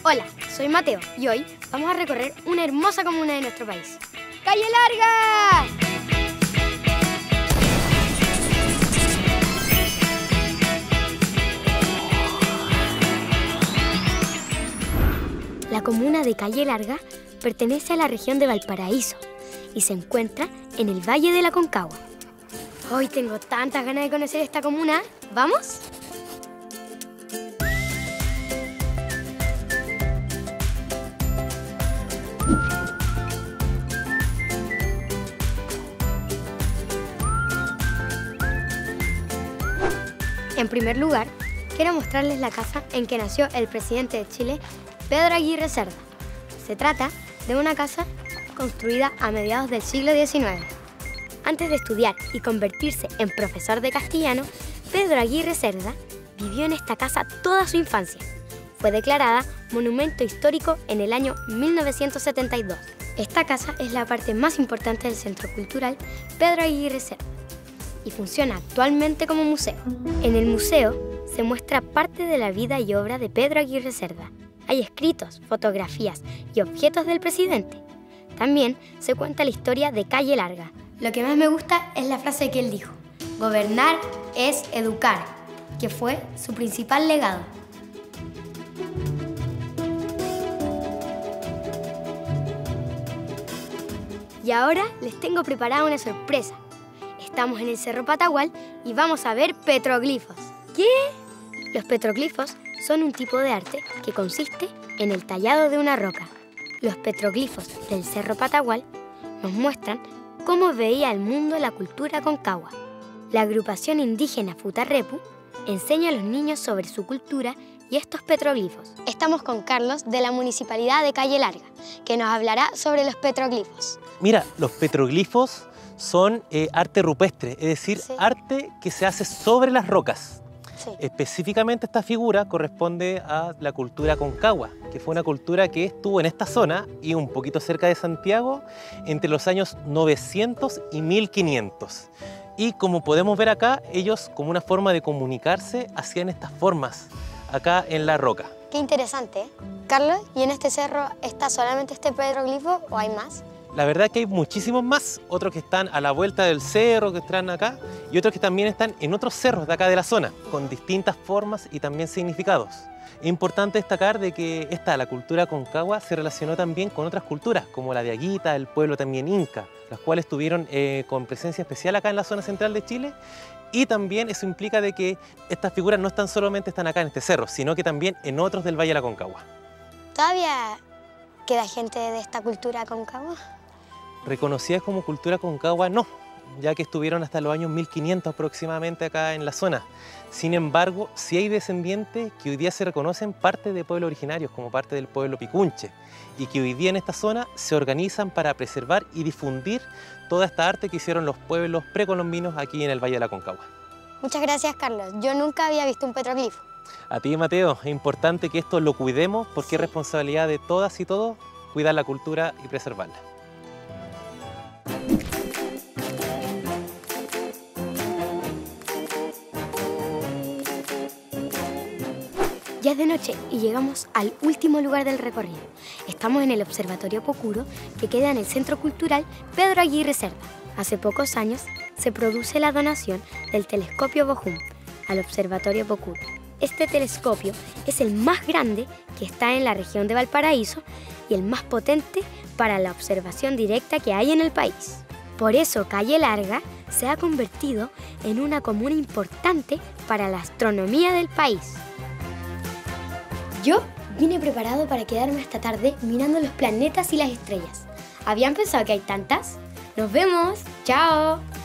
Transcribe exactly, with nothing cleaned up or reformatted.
Hola, soy Mateo y hoy vamos a recorrer una hermosa comuna de nuestro país. ¡Calle Larga! La comuna de Calle Larga pertenece a la región de Valparaíso y se encuentra en el Valle de la Aconcagua. Hoy tengo tantas ganas de conocer esta comuna. ¿Vamos? En primer lugar, quiero mostrarles la casa en que nació el presidente de Chile, Pedro Aguirre Cerda. Se trata de una casa construida a mediados del siglo diecinueve. Antes de estudiar y convertirse en profesor de castellano, Pedro Aguirre Cerda vivió en esta casa toda su infancia. Fue declarada Monumento Histórico en el año mil novecientos setenta y dos. Esta casa es la parte más importante del Centro Cultural Pedro Aguirre Cerda y funciona actualmente como museo. En el museo se muestra parte de la vida y obra de Pedro Aguirre Cerda. Hay escritos, fotografías y objetos del presidente. También se cuenta la historia de Calle Larga. Lo que más me gusta es la frase que él dijo: gobernar es educar, que fue su principal legado. Y ahora les tengo preparada una sorpresa. Estamos en el Cerro Patagual y vamos a ver petroglifos. ¿Qué? Los petroglifos son un tipo de arte que consiste en el tallado de una roca. Los petroglifos del Cerro Patagual nos muestran cómo veía el mundo la cultura Aconcagua. La agrupación indígena Futarrepu enseña a los niños sobre su cultura y estos petroglifos. Estamos con Carlos de la Municipalidad de Calle Larga, que nos hablará sobre los petroglifos. Mira, los petroglifos son eh, arte rupestre, es decir, sí. arte que se hace sobre las rocas. Sí. Específicamente esta figura corresponde a la cultura Aconcagua, que fue una cultura que estuvo en esta zona y un poquito cerca de Santiago entre los años novecientos y mil quinientos. Y como podemos ver acá, ellos, como una forma de comunicarse, hacían estas formas acá en la roca. Qué interesante, ¿eh? Carlos, ¿y en este cerro está solamente este petroglifo o hay más? La verdad es que hay muchísimos más, otros que están a la vuelta del cerro, que están acá, y otros que también están en otros cerros de acá de la zona, con distintas formas y también significados. Es importante destacar de que esta, la cultura Aconcagua, se relacionó también con otras culturas, como la de Aguita, el pueblo también inca, las cuales tuvieron eh, con presencia especial acá en la zona central de Chile, y también eso implica de que estas figuras no están solamente están acá en este cerro, sino que también en otros del Valle de la Aconcagua. ¿Todavía queda gente de esta cultura Aconcagua? Reconocidas como cultura Aconcagua, no, ya que estuvieron hasta los años mil quinientos aproximadamente acá en la zona. Sin embargo, sí hay descendientes que hoy día se reconocen parte de pueblos originarios, como parte del pueblo Picunche, y que hoy día en esta zona se organizan para preservar y difundir toda esta arte que hicieron los pueblos precolombinos aquí en el Valle de la Aconcagua. Muchas gracias, Carlos. Yo nunca había visto un petroglifo. A ti, Mateo, es importante que esto lo cuidemos porque sí. Es responsabilidad de todas y todos cuidar la cultura y preservarla. Ya es de noche y llegamos al último lugar del recorrido. Estamos en el Observatorio Pocuro, que queda en el Centro Cultural Pedro Aguirre Cerda. Hace pocos años se produce la donación del telescopio Bohum al Observatorio Pocuro. Este telescopio es el más grande que está en la región de Valparaíso y el más potente para la observación directa que hay en el país. Por eso Calle Larga se ha convertido en una comuna importante para la astronomía del país. Yo vine preparado para quedarme esta tarde mirando los planetas y las estrellas. ¿Habían pensado que hay tantas? ¡Nos vemos! ¡Chao!